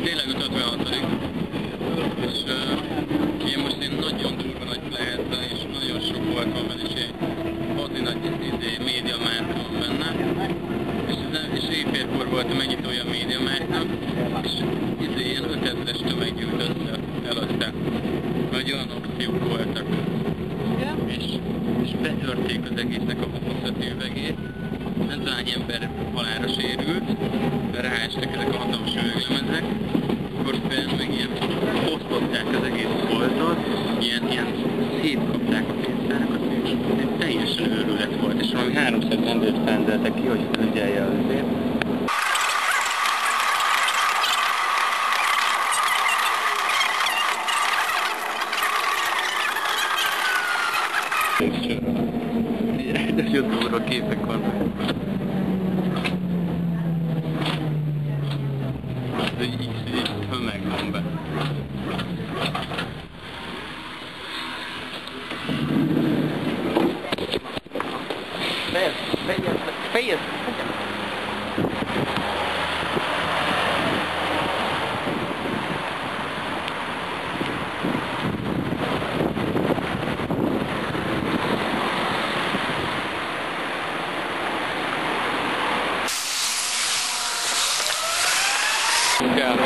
tényleg 56. És ilyen most én nagyon durva nagy plehetta, és nagyon sok volt van benne, és egy bazi nagy médiamárt van benne. És éjfélkor volt a megnyitója a médiamártnak, és ilyen 5000-es tömeg gyűlt össze előtte. Vagy olyan opciók voltak. És betörték az egésznek a 25 üvegét. Nem tudom, hány ember halálra sérült, de ráestek ezek a hatalmas üveglemezek. Akkor fenn meg ilyen osztották az egész boltot, ilyen szétkapták a pénztárakat, és teljesen őrület volt, és valami 300 rendőrt rendeltek ki, hogy felügyelje azért. Nagyon durva képek vannak. Így tömeg van be. Fejezd! Yeah.